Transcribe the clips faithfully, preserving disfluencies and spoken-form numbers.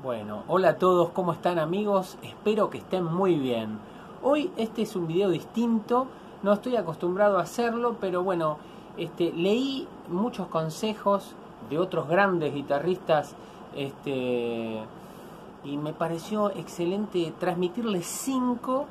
Bueno, hola a todos, ¿cómo están amigos? Espero que estén muy bien. Hoy este es un video distinto, no estoy acostumbrado a hacerlo, pero bueno, este, leí muchos consejos de otros grandes guitarristas este, y me pareció excelente transmitirles cinco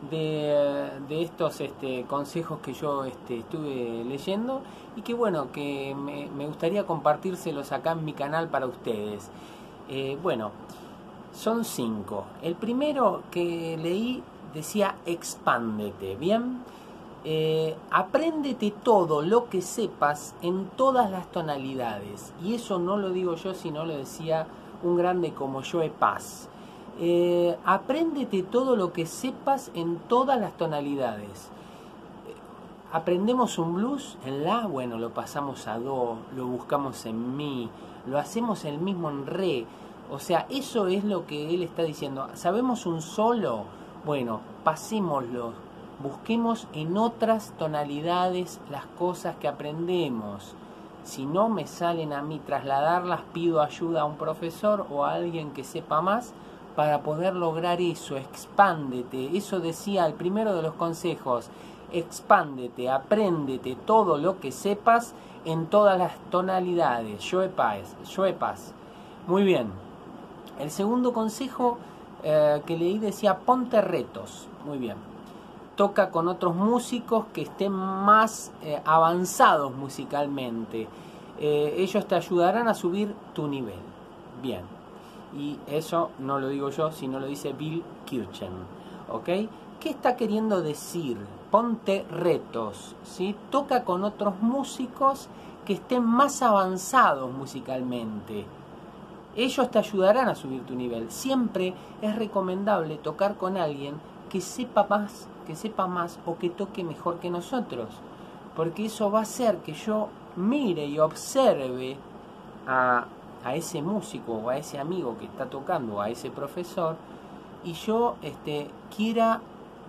de, de estos este, consejos que yo este, estuve leyendo y que bueno, que me, me gustaría compartírselos acá en mi canal para ustedes. Eh, bueno, son cinco. El primero que leí decía expándete, ¿bien? Eh, apréndete todo lo que sepas en todas las tonalidades. Y eso no lo digo yo, sino lo decía un grande como Joe Pass. Eh, apréndete todo lo que sepas en todas las tonalidades. Aprendemos un blues en la, bueno, lo pasamos a do, lo buscamos en mi, lo hacemos el mismo en re. O sea, eso es lo que él está diciendo. ¿Sabemos un solo? Bueno, pasémoslo. Busquemos en otras tonalidades las cosas que aprendemos. Si no me salen a mí trasladarlas, pido ayuda a un profesor o a alguien que sepa más para poder lograr eso. Expándete. Eso decía el primero de los consejos. Expándete, apréndete todo lo que sepas en todas las tonalidades. Joe Pass, Joe Pass. Muy bien. El segundo consejo eh, que leí decía ponte retos. Muy bien. Toca con otros músicos que estén más eh, avanzados musicalmente. Eh, ellos te ayudarán a subir tu nivel. Bien. Y eso no lo digo yo, sino lo dice Bill Kirchen. ¿Ok? ¿Qué está queriendo decir? Ponte retos, ¿sí? Toca con otros músicos que estén más avanzados musicalmente. Ellos te ayudarán a subir tu nivel. Siempre es recomendable tocar con alguien que sepa más, que sepa más o que toque mejor que nosotros. Porque eso va a hacer que yo mire y observe a, a ese músico o a ese amigo que está tocando, a ese profesor, y yo este, quiera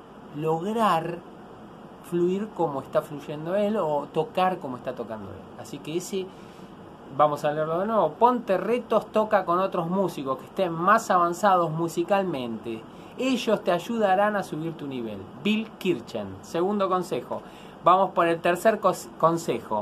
lograr fluir como está fluyendo él o tocar como está tocando él. Así que ese, vamos a leerlo de nuevo, ponte retos, toca con otros músicos que estén más avanzados musicalmente. Ellos te ayudarán a subir tu nivel. Bill Kirchen. Segundo consejo. Vamos por el tercer consejo.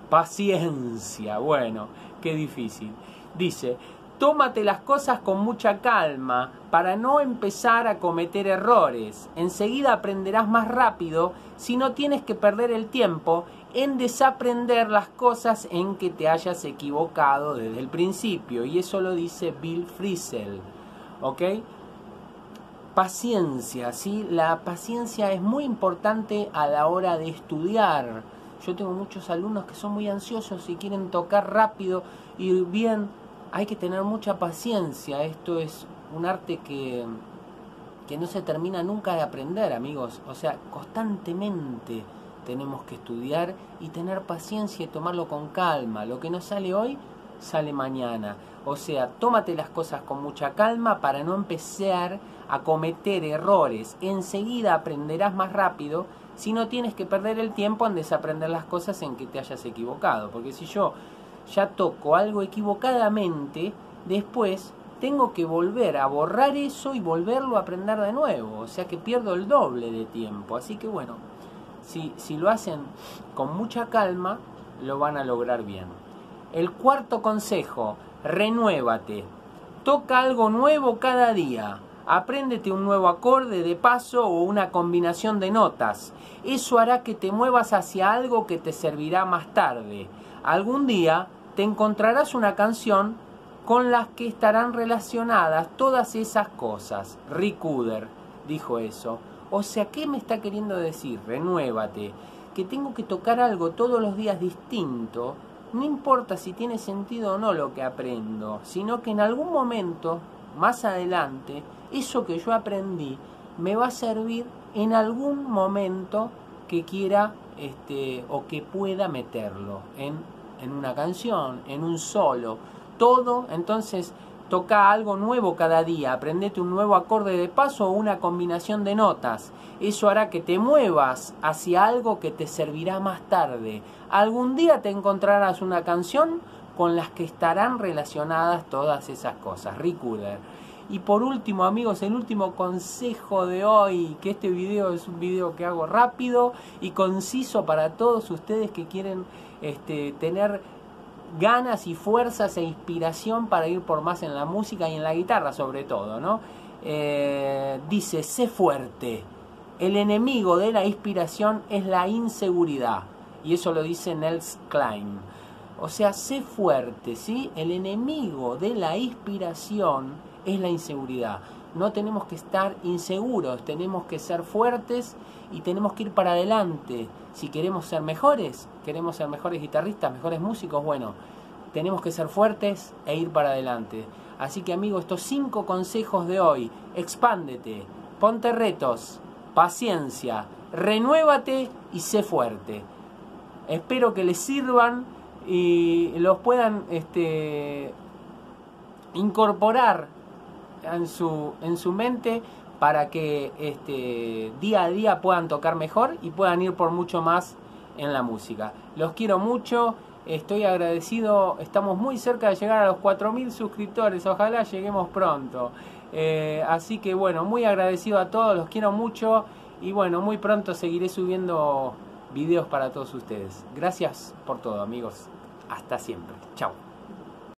Paciencia. Bueno, qué difícil. Dice, tómate las cosas con mucha calma para no empezar a cometer errores. Enseguida aprenderás más rápido si no tienes que perder el tiempo en desaprender las cosas en que te hayas equivocado desde el principio. Y eso lo dice Bill Frisell. ¿Ok? Paciencia, ¿sí? La paciencia es muy importante a la hora de estudiar. Yo tengo muchos alumnos que son muy ansiosos y quieren tocar rápido y bien. Hay que tener mucha paciencia. Esto es un arte que, que no se termina nunca de aprender, amigos. O sea, constantemente tenemos que estudiar y tener paciencia y tomarlo con calma. Lo que no sale hoy, sale mañana. O sea, tómate las cosas con mucha calma para no empezar a cometer errores. Enseguida aprenderás más rápido si no tienes que perder el tiempo en desaprender las cosas en que te hayas equivocado. Porque si yo ya toco algo equivocadamente, después tengo que volver a borrar eso y volverlo a aprender de nuevo. O sea que pierdo el doble de tiempo. Así que bueno, si, si lo hacen con mucha calma, lo van a lograr bien. El cuarto consejo, renuévate. Toca algo nuevo cada día. Apréndete un nuevo acorde de paso o una combinación de notas. Eso hará que te muevas hacia algo que te servirá más tarde. Algún día te encontrarás una canción con las que estarán relacionadas todas esas cosas. Rick Uder dijo eso. O sea, ¿qué me está queriendo decir? Renuévate. Que tengo que tocar algo todos los días distinto. No importa si tiene sentido o no lo que aprendo, sino que en algún momento, más adelante, eso que yo aprendí me va a servir en algún momento que quiera este, o que pueda meterlo en, en una canción, en un solo. Todo, entonces, toca algo nuevo cada día, aprendete un nuevo acorde de paso o una combinación de notas. Eso hará que te muevas hacia algo que te servirá más tarde. Algún día te encontrarás una canción con las que estarán relacionadas todas esas cosas. Rick Uller. Y por último, amigos, el último consejo de hoy, que este video es un video que hago rápido y conciso para todos ustedes que quieren este, tener ganas y fuerzas e inspiración para ir por más en la música y en la guitarra sobre todo, ¿no? Eh, dice, sé fuerte. El enemigo de la inspiración es la inseguridad. Y eso lo dice Nels Klein. O sea, sé fuerte, ¿sí? El enemigo de la inspiración es la inseguridad. No tenemos que estar inseguros, tenemos que ser fuertes y tenemos que ir para adelante. Si queremos ser mejores, queremos ser mejores guitarristas, mejores músicos, bueno, tenemos que ser fuertes e ir para adelante. Así que, amigos, estos cinco consejos de hoy: expándete, ponte retos, paciencia, renuévate y sé fuerte. Espero que les sirvan y los puedan este, incorporar en su, en su mente para que este, día a día puedan tocar mejor y puedan ir por mucho más en la música. Los quiero mucho, estoy agradecido, estamos muy cerca de llegar a los cuatro mil suscriptores, ojalá lleguemos pronto. Eh, así que bueno, muy agradecido a todos, los quiero mucho y bueno, muy pronto seguiré subiendo videos para todos ustedes. Gracias por todo, amigos. Hasta siempre. Chao.